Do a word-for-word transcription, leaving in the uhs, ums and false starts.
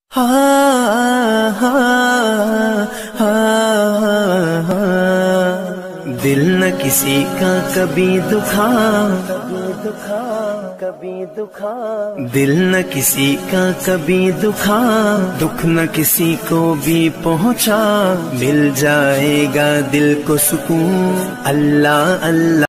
हा हा हा हा दिल न किसी का कभी दुखा कभी दुखा कभी दुखा दिल न किसी का कभी दुखा दुख न किसी को भी पहुंचा मिल जाएगा दिल को सुकून। अल्लाह अल्लाह।